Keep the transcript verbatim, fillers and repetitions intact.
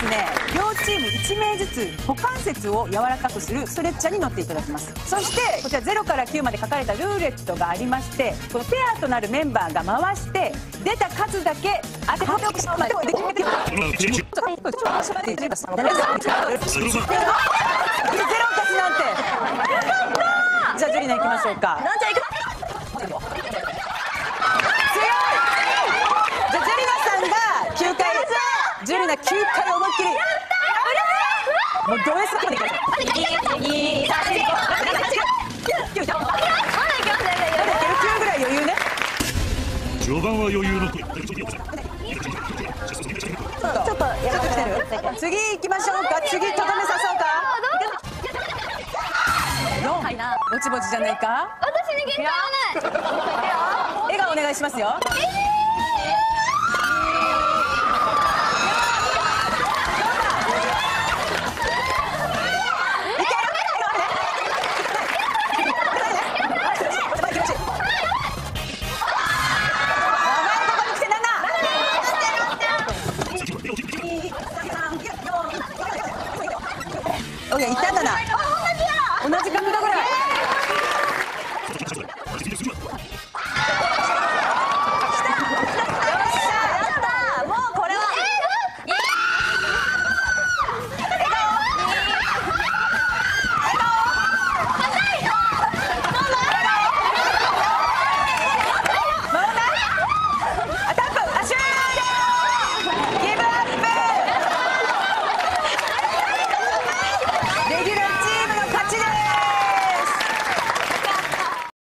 ですね、両チームいち名ずつ股関節を柔らかくするストレッチャーに乗っていただきます。そしてこちらゼロからきゅうまで書かれたルーレットがありまして、このペアとなるメンバーが回して出た数だけ当てはめてしまうまでできる。ゼロかつなんて。じゃあジュリナ行きましょうか。 なんちゃいく。 強い。じゃあジュリナさんがきゅうかい、ジュリナきゅうかい思いっきり。もうド S までいきましょう。いち、に、さん、よん、ご、ろく、なな、はち、きゅう。まだいけますね。きゅうぐらい余裕ね。 序盤は余裕の。 ちょっとやばい。 次行きましょうか。次とどめさそうか。よん、ぼちぼちじゃないか。 私に限界はない。 笑顔お願いしますよ。 えー